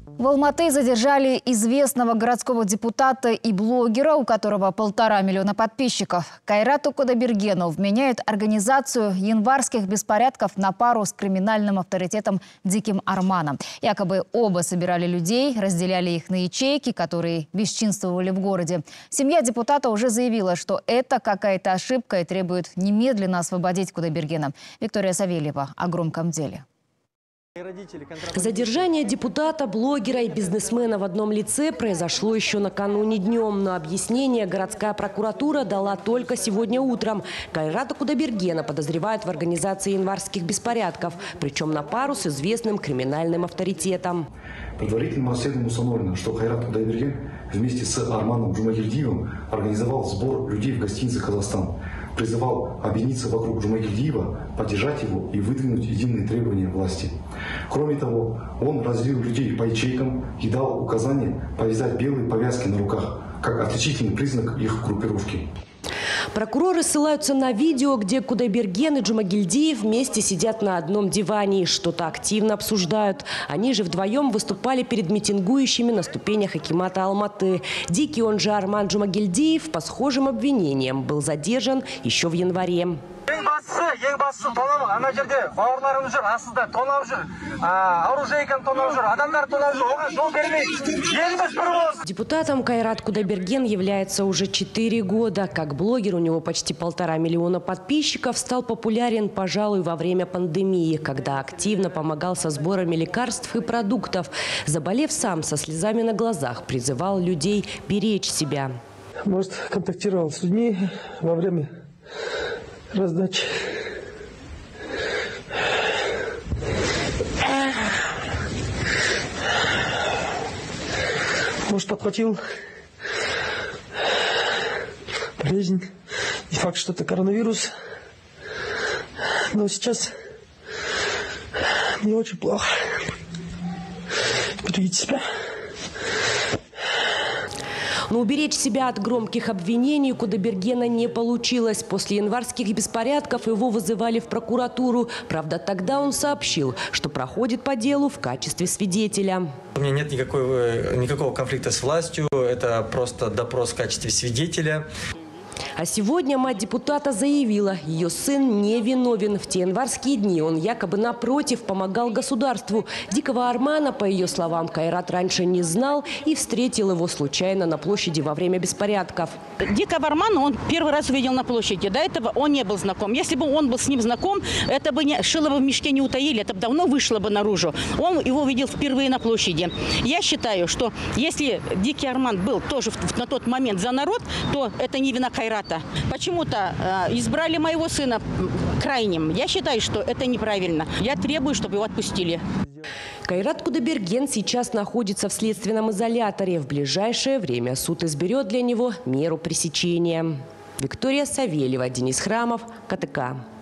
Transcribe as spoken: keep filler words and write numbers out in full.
В Алматы задержали известного городского депутата и блогера, у которого полтора миллиона подписчиков. Кайрату Кудайбергену вменяют организацию январских беспорядков на пару с криминальным авторитетом Диким Арманом. Якобы оба собирали людей, разделяли их на ячейки, которые бесчинствовали в городе. Семья депутата уже заявила, что это какая-то ошибка и требует немедленно освободить Кудайбергена. Виктория Савельева о громком деле. Задержание депутата, блогера и бизнесмена в одном лице произошло еще накануне днем. Но объяснение городская прокуратура дала только сегодня утром. Кайрата Кудайбергена подозревают в организации январских беспорядков, причем на пару с известным криминальным авторитетом. Предварительным расследованием установлено, что Кайрат Кудайберген вместе с Арманом Джумагильдиевым организовал сбор людей в гостинице «Казахстан». Призывал объединиться вокруг Джумагильдиева, поддержать его и выдвинуть единые требования власти. Кроме того, он разделил людей по ячейкам и дал указание повязать белые повязки на руках, как отличительный признак их группировки. Прокуроры ссылаются на видео, где Кудайберген и Джумагильдиев вместе сидят на одном диване и что-то активно обсуждают. Они же вдвоем выступали перед митингующими на ступенях акимата Алматы. Дикий, он же Арман Джумагильдиев, по схожим обвинениям был задержан еще в январе. Депутатом Кайрат Кудайберген является уже четыре года. Как блогер у него почти полтора миллиона подписчиков, стал популярен, пожалуй, во время пандемии, когда активно помогал со сборами лекарств и продуктов. Заболев сам, со слезами на глазах, призывал людей беречь себя. Может, контактировал с людьми во время раздачи. Может, подхватил болезнь. Не факт, что это коронавирус. Но сейчас мне очень плохо. Берегите себя. Но уберечь себя от громких обвинений у Кудайбергена не получилось. После январских беспорядков его вызывали в прокуратуру. Правда, тогда он сообщил, что проходит по делу в качестве свидетеля. У меня нет никакого, никакого конфликта с властью. Это просто допрос в качестве свидетеля. А сегодня мать депутата заявила, ее сын не виновен. В те январские дни он якобы напротив помогал государству. Дикого Армана, по ее словам, Кайрат раньше не знал и встретил его случайно на площади во время беспорядков. Дикого Армана он первый раз увидел на площади. До этого он не был знаком. Если бы он был с ним знаком, это бы не, шило бы в мешке не утаили, это бы давно вышло бы наружу. Он его видел впервые на площади. Я считаю, что если Дикий Арман был тоже на тот момент за народ, то это не вина Кайрата. Почему-то э, избрали моего сына крайним. Я считаю, что это неправильно. Я требую, чтобы его отпустили. Кайрат Кудайберген сейчас находится в следственном изоляторе. В ближайшее время суд изберет для него меру пресечения. Виктория Савельева, Денис Храмов, ка тэ ка.